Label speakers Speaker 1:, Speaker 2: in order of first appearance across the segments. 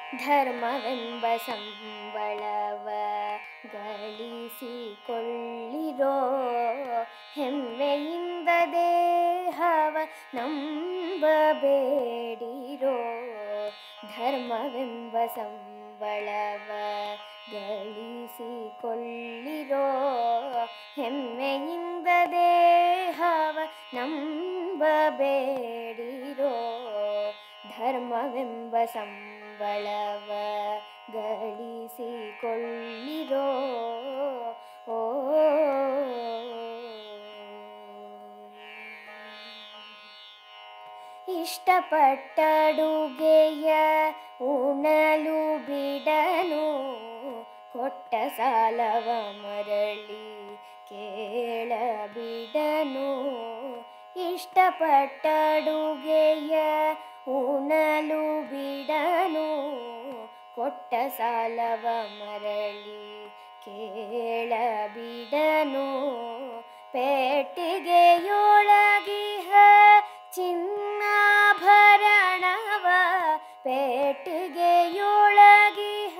Speaker 1: ಧರ್ಮವೆಂಬ ಸಂಬಳವ ಗಳಿಸಿಕೊಳ್ಳಿರೋ, ಹೆಮ್ಮೆಯಿಂದ ದೇಹವ ನಂಬಬೇಡಿರೋ. ಧರ್ಮವೆಂಬ ಸಂಬಳವ ಗಳಿಸಿಕೊಳ್ಳಿರೋ, ಹೆಮ್ಮೆಯಿಂದ ದೇಹವ ನಂಬಬೇಡಿರೋ. ಧರ್ಮವೆಂಬ ಸಂಬಳವ ಗಳಿಸಿಕೊಳ್ಳಿರೋ. ಓ ಇಷ್ಟಪಟ್ಟಡುಗೆಯ ಉಣಲು ಬಿಡನು, ಕೊಟ್ಟ ಸಾಲವ ಮರಳಿ ಕೇಳಬಿಡನು. ಇಷ್ಟಪಟ್ಟಡುಗೆಯ ಉಣಲು ಬಿಡನು, ಕೊಟ್ಟ ಸಾಲವ ಮರಳಿ ಕೇಳಬಿಡನು. ಪೇಟಿಗೆಯೊಳಗಿಹ ಚಿನ್ನಾಭರಣವ, ಪೇಟಿಗೆಯೊಳಗಿಹ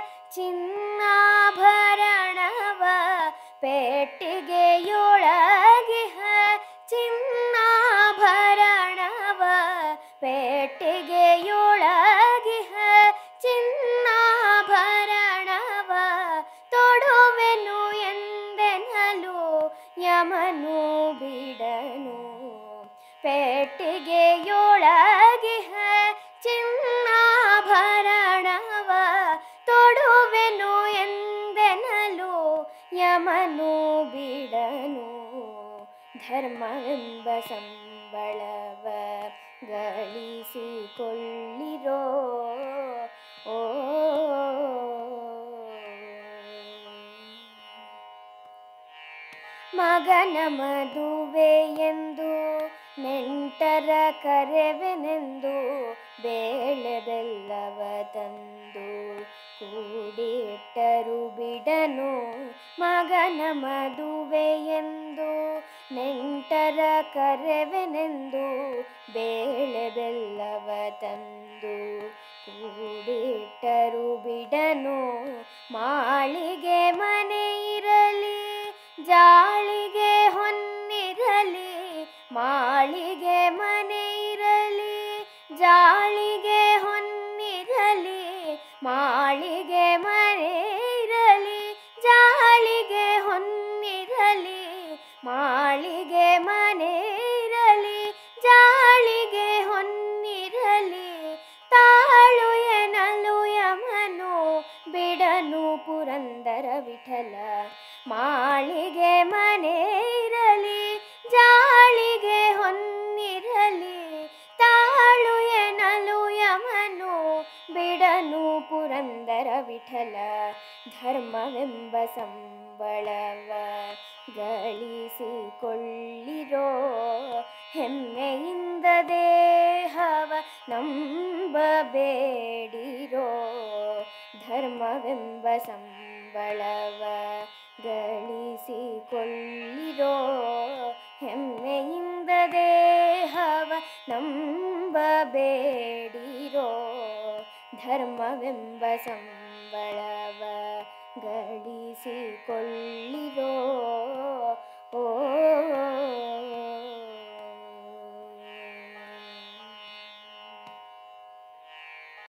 Speaker 1: ಚಿನ್ನಾಭರಣವ, ಪೇಟಿಗೆಯೊಳಗಿಹ ಚಿನ್ನಾಭರಣವ, ಪೇಟಿಗೆಯೊಳಗಿಹ ಚಿನ್ನಾಭರಣವ, ತೊಡುವೆನು ಎಂದೆನಲು ಯಮನು ಬಿಡನು. ಪೇಟಿಗೆಯೊಳಗಿಹ ಚಿನ್ನಾಭರಣವ, ತೊಡುವೆನು ಎಂದೆನಲು ಯಮನು ಬಿಡನು. ಧರ್ಮವೆಂಬ ಸಂಬಳವ ಗಳಿಸಿಕೊಳ್ಳಿರೋ. ಓ ಮಗನ ಮದುವೆಯೆಂದು ನೆಂಟರ ಕರೆವೆನೆಂದು, ಬೇಳೆ ಬೆಲ್ಲವ ತಂದು ಕೂಡಿಟ್ಟರು ಬಿಡನು. ಮಗನ ಮದುವೆಯೆಂದು ನೆಂಟರ ಕರೆವೆನೆಂದು, ಬೇಳೆ ಬೆಲ್ಲವ ತಂದು ಕೂಡಿಟ್ಟರು ಬಿಡನು. ಮಾಳಿಗೆ ಮನೆ ಇರಲಿ ಜಾಳಿಗೆ ಹೊನ್ನಿರಲಿ, ಮಾಳಿಗೆ ಮನೆ ಇರಲಿ ಜಾಳಿಗೆ ಹೊನ್ನಿರಲಿ, ಮಾಳಿಗೆ ಮನೆ ಇರಲಿ ಜಾಳಿಗೆ ಹೊನ್ನಿರಲಿ, ಮಾಳಿಗೆ ಮನೆ ಇರಲಿ ಜಾಳಿಗೆ ಹೊನ್ನಿರಲಿ. ತಾಳು ಎನಲು ಯಮನು ಬಿಡನು ಪುರಂದರ ವಿಠಲ, ಮಾಳಿಗೆ ಮನೆ ಇರಲಿ ಜಾಳಿಗೆ ಹೊನ್ನಿರಲಿ. ತಾಳು ಎನಲು ಯಮನು ಬಿಡನು ಪುರಂದರ ವಿಠಲ. ಧರ್ಮವೆಂಬ ಸಂಬಳವ ಗಳಿಸಿಕೊಳ್ಳಿರೋ, ಹೆಮ್ಮೆಯಿಂದ ದೇಹವ ನಂಬಬೇಡಿರೋ. ಧರ್ಮವೆಂಬ ಸಂಬಳವ ಗಳಿಸಿಕೊಳ್ಳಿರೋ, ಹೆಮ್ಮೆಯಿಂದ ದೇಹವ ನಂಬಬೇಡಿರೋ. ಧರ್ಮವೆಂಬ ಸಂಬಳವ ಗಳಿಸಿಕೊಳ್ಳಿರೋ. ಓ